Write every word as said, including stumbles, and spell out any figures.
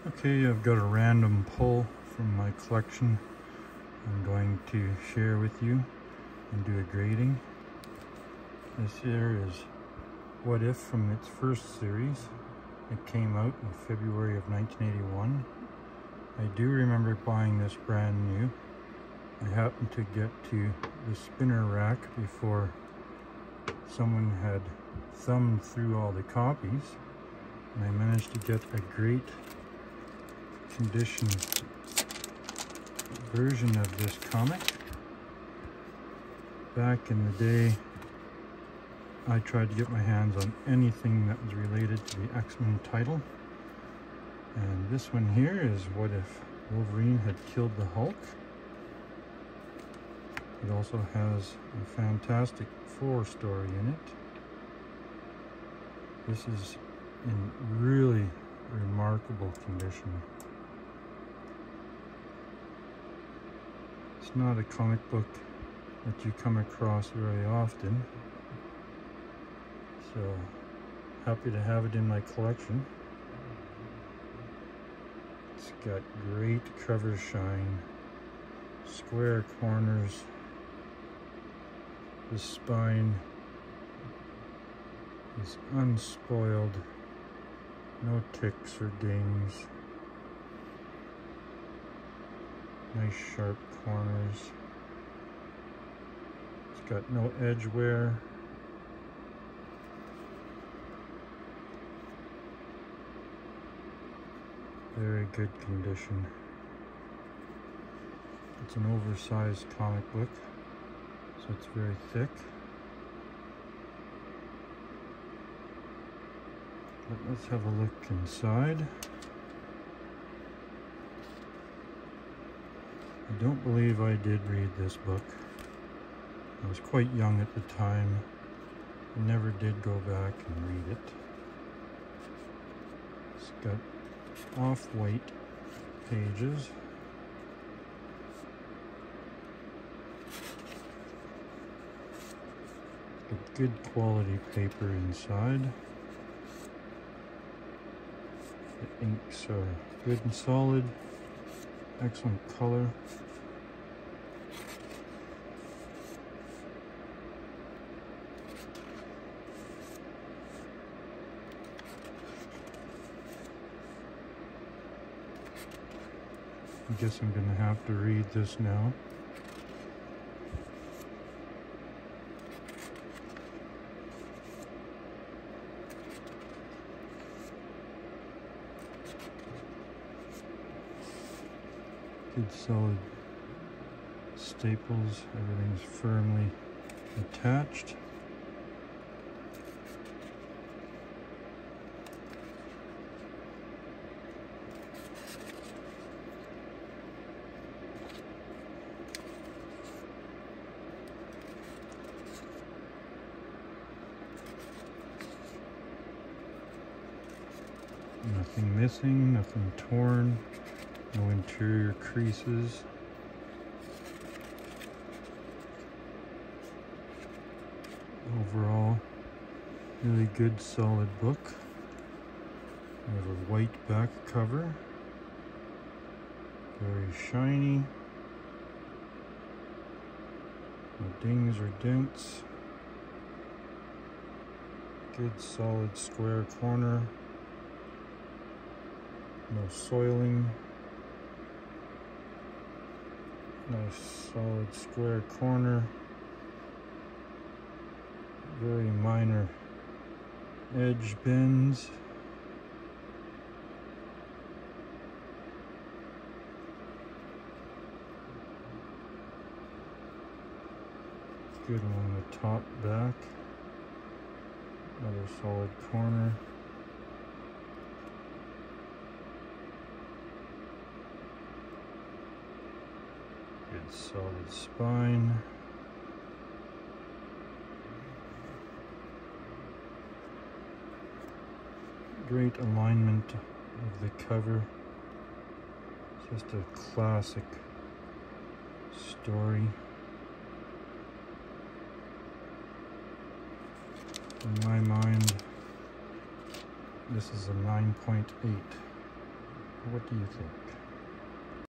Okay, I've got a random pull from my collection I'm going to share with you and do a grading. This here is What If from its first series. It came out in February of nineteen eighty-one. I do remember buying this brand new. I happened to get to the spinner rack before someone had thumbed through all the copies, and I managed to get a great condition version of this comic. Back in the day, I tried to get my hands on anything that was related to the X-Men title, and this one here is What If Wolverine Had Killed the Hulk. It also has a Fantastic Four story in it. This is in really remarkable condition. It's not a comic book that you come across very often, so happy to have it in my collection. It's got great cover shine, square corners, the spine is unspoiled, no ticks or dings. Nice sharp corners. It's got no edge wear. Very good condition. It's an oversized comic book, so it's very thick. But let's have a look inside. I don't believe I did read this book. I was quite young at the time. I never did go back and read it. It's got off-white pages. Got good quality paper inside. The inks are good and solid. Excellent color. I guess I'm going to have to read this now. Good solid staples, everything's firmly attached. Nothing missing, nothing torn. No interior creases. Overall, really good solid book. We have a white back cover. Very shiny. No dings or dents. Good solid square corner. No soiling. Nice solid square corner. Very minor edge bends. Good along the top, back. Another solid corner. Good solid spine. Great alignment of the cover. It's just a classic story. In my mind, this is a nine point eight What do you think?